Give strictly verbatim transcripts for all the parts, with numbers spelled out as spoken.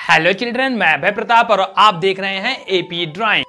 Hello children, मैं अभय प्रताप और आप देख रहे हैं एपी ड्राइंग।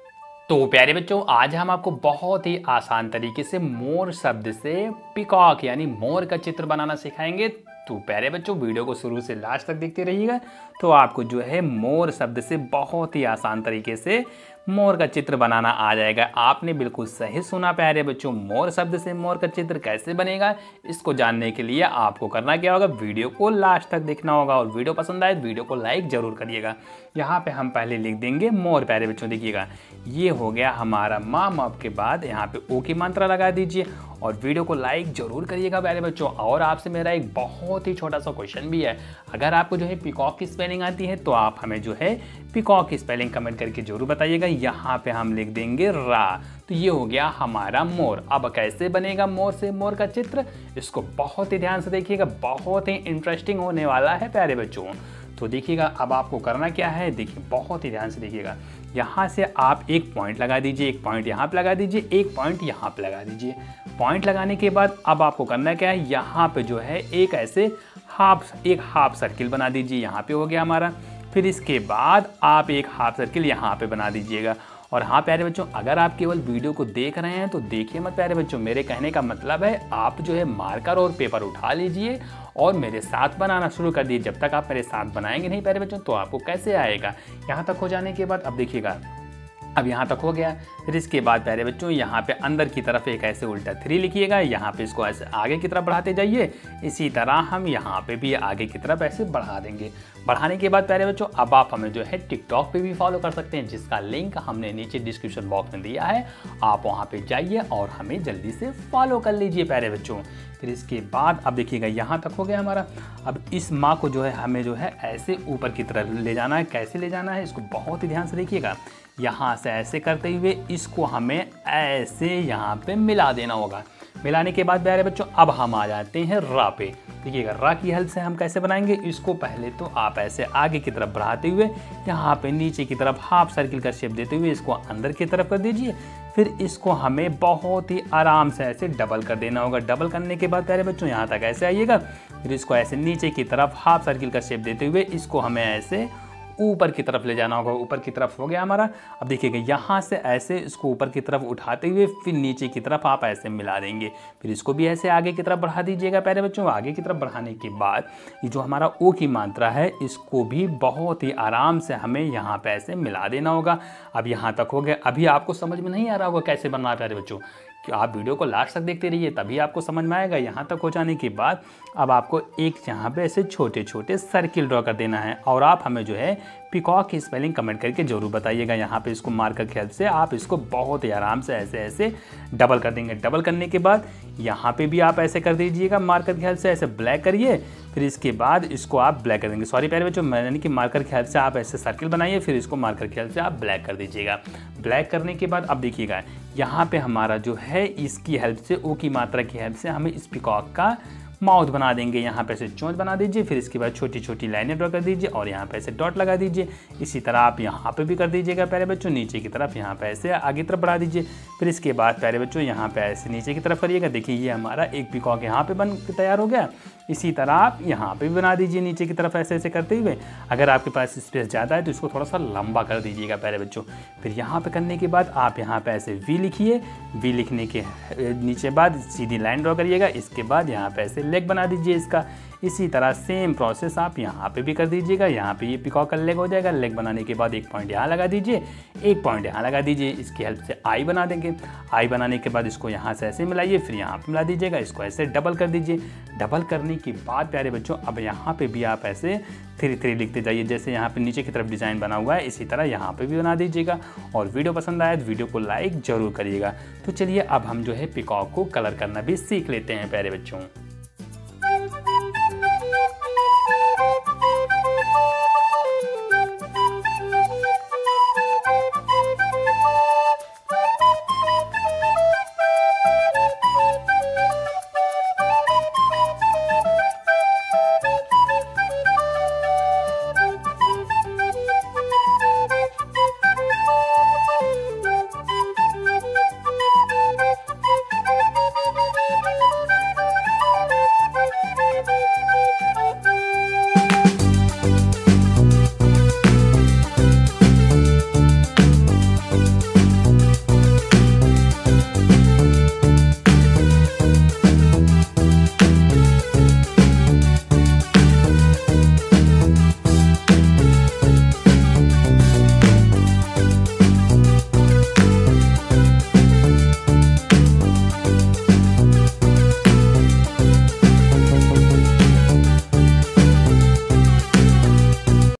तो प्यारे बच्चों, आज हम आपको बहुत ही आसान तरीके से मोर शब्द से पीकॉक यानी मोर का चित्र बनाना सिखाएंगे। तो प्यारे बच्चों, वीडियो को शुरू से लास्ट तक देखते रहिएगा तो आपको जो है मोर शब्द से बहुत ही आसान तरीके से मोर का चित्र बनाना आ जाएगा। आपने बिल्कुल सही सुना प्यारे बच्चों, मोर शब्द से मोर का चित्र कैसे बनेगा, इसको जानने के लिए आपको करना क्या होगा, वीडियो को लास्ट तक देखना होगा। और वीडियो पसंद आए वीडियो को लाइक जरूर करिएगा। यहाँ पे हम पहले लिख देंगे मोर। प्यारे बच्चों देखिएगा, ये हो गया हमारा माँ माप के बाद यहाँ पे ओ की मात्रा लगा दीजिए और वीडियो को लाइक जरूर करिएगा प्यारे बच्चों। और आपसे मेरा एक बहुत ही छोटा सा क्वेश्चन भी है, अगर आपको जो है पीकॉक की स्पेलिंग आती है तो आप हमें जो है पीकॉक की स्पेलिंग कमेंट करके जरूर बताइएगा। यहाँ पे हम लिख देंगे रा। तो ये हो गया हमारा मोर। अब कैसे बनेगा मोर से मोर का चित्र, इसको बहुत ही ध्यान से देखिएगा, बहुत ही इंटरेस्टिंग होने वाला है प्यारे बच्चों। तो देखिएगा अब आपको करना क्या है, देखिए बहुत ही ध्यान से देखिएगा। यहाँ से आप एक पॉइंट लगा दीजिए, एक पॉइंट यहाँ पे लगा दीजिए, एक पॉइंट यहाँ पे लगा दीजिए। पॉइंट लगाने के बाद अब आपको करना क्या है, यहाँ पे जो है एक ऐसे हाफ एक हाफ सर्किल बना दीजिए। यहाँ पे हो गया हमारा। फिर इसके बाद आप एक हाफ सर्किल यहाँ पे बना दीजिएगा। और हाँ प्यारे बच्चों, अगर आप केवल वीडियो को देख रहे हैं तो देखिए मत प्यारे बच्चों, मेरे कहने का मतलब है आप जो है मार्कर और पेपर उठा लीजिए और मेरे साथ बनाना शुरू कर दीजिए। जब तक आप मेरे साथ बनाएंगे नहीं प्यारे बच्चों तो आपको कैसे आएगा। यहाँ तक हो जाने के बाद अब देखिएगा, अब यहाँ तक हो गया। फिर इसके बाद प्यारे बच्चों यहाँ पे अंदर की तरफ एक ऐसे उल्टा थ्री लिखिएगा, यहाँ पे इसको ऐसे आगे की तरफ बढ़ाते जाइए। इसी तरह हम यहाँ पे भी आगे की तरफ ऐसे बढ़ा देंगे। बढ़ाने के बाद प्यारे बच्चों अब आप हमें जो है टिकटॉक पे भी फॉलो कर सकते हैं, जिसका लिंक हमने नीचे डिस्क्रिप्शन बॉक्स में दिया है। आप वहाँ पे जाइए और हमें जल्दी से फॉलो कर लीजिए प्यारे बच्चों। फिर इसके बाद अब देखिएगा यहाँ तक हो गया हमारा। अब इस माँ को जो है हमें जो है ऐसे ऊपर की तरफ ले जाना है। कैसे ले जाना है इसको बहुत ही ध्यान से देखिएगा। यहाँ से ऐसे करते हुए इसको हमें ऐसे यहाँ पे मिला देना होगा। मिलाने के बाद प्यारे बच्चों अब हम आ जाते हैं रा पे। देखिएगा रा की हेल्प से हम कैसे बनाएंगे इसको, पहले तो आप ऐसे आगे की तरफ बढ़ाते हुए यहाँ पे नीचे की तरफ हाफ सर्किल का शेप देते हुए इसको अंदर की तरफ कर दीजिए। फिर इसको हमें बहुत ही आराम से ऐसे डबल कर देना होगा। डबल करने के बाद प्यारे बच्चों यहाँ तक ऐसे आइएगा। फिर इसको ऐसे नीचे की तरफ हाफ सर्किल का शेप देते हुए इसको हमें ऐसे ऊपर की तरफ ले जाना होगा। ऊपर की तरफ हो गया हमारा। अब देखिएगा यहाँ से ऐसे इसको ऊपर की तरफ उठाते हुए फिर नीचे की तरफ आप ऐसे मिला देंगे। फिर इसको भी ऐसे आगे की तरफ बढ़ा दीजिएगा प्यारे बच्चों। आगे की तरफ बढ़ाने के बाद ये जो हमारा ओ की मात्रा है इसको भी बहुत ही आराम से हमें यहाँ पे ऐसे मिला देना होगा। अब यहाँ तक हो गया। अभी आपको समझ में नहीं आ रहा होगा कैसे बनना है प्यारे बच्चों, कि आप वीडियो को लास्ट तक देखते रहिए तभी आपको समझ में आएगा। यहाँ तक हो जाने के बाद अब आपको एक यहाँ पे ऐसे छोटे छोटे सर्किल ड्रॉ कर देना है। और आप हमें जो है पीकॉक की स्पेलिंग कमेंट करके जरूर बताइएगा। यहाँ पे इसको मार्कर की हेल्प से आप इसको बहुत ही आराम से ऐसे ऐसे डबल कर देंगे। डबल करने के बाद यहाँ पे भी आप ऐसे कर दीजिएगा, मार्कर की हेल्प से ऐसे ब्लैक करिए। फिर इसके बाद इसको आप ब्लैक कर देंगे। सॉरी प्यारे बच्चों, यानी कि मार्कर की हेल्प से आप ऐसे सर्किल बनाइए, फिर इसको मार्कर की हेल्प से आप ब्लैक कर दीजिएगा। ब्लैक करने के बाद अब देखिएगा यहाँ पे हमारा जो है इसकी हेल्प से ओ की मात्रा की हेल्प से हमें इस पीकॉक का माउथ बना देंगे। यहाँ पे ऐसे चोंच बना दीजिए। फिर इसके बाद छोटी छोटी लाइनें ड्रॉ कर दीजिए और यहाँ पे ऐसे डॉट लगा दीजिए। इसी तरह आप यहाँ पे भी कर दीजिएगा प्यारे बच्चों। नीचे की तरफ यहाँ पे ऐसे आगे तरफ बढ़ा दीजिए। फिर इसके बाद प्यारे बच्चों यहाँ पे ऐसे नीचे की तरफ करिएगा। देखिए ये हमारा एक पीकॉक यहाँ पे बन तैयार हो गया। इसी तरह आप यहाँ पे भी बना दीजिए नीचे की तरफ ऐसे ऐसे करते हुए। अगर आपके पास स्पेस ज़्यादा है तो इसको थोड़ा सा लंबा कर दीजिएगा प्यारे बच्चों। फिर यहाँ पे करने के बाद आप यहाँ पे ऐसे वी लिखिए। वी लिखने के नीचे बाद सीधी लाइन ड्रॉ करिएगा। इसके बाद यहाँ पे ऐसे लेग बना दीजिए इसका। इसी तरह सेम प्रोसेस आप यहाँ पे भी कर दीजिएगा। यहाँ पे ये पीकॉक का लेग हो जाएगा। लेग बनाने के बाद एक पॉइंट यहाँ लगा दीजिए, एक पॉइंट यहाँ लगा दीजिए। इसकी हेल्प से आई बना देंगे। आई बनाने के बाद इसको यहाँ से ऐसे मिलाइए, फिर यहाँ पे मिला दीजिएगा। इसको ऐसे डबल कर दीजिए। डबल करने के बाद प्यारे बच्चों अब यहाँ पे भी आप ऐसे थ्री थ्री लिखते जाइए। जैसे यहाँ पे नीचे की तरफ डिज़ाइन बना हुआ है इसी तरह यहाँ पे भी बना दीजिएगा। और वीडियो पसंद आए तो वीडियो को लाइक जरूर करिएगा। तो चलिए अब हम जो है पीकॉक को कलर करना भी सीख लेते हैं प्यारे बच्चों।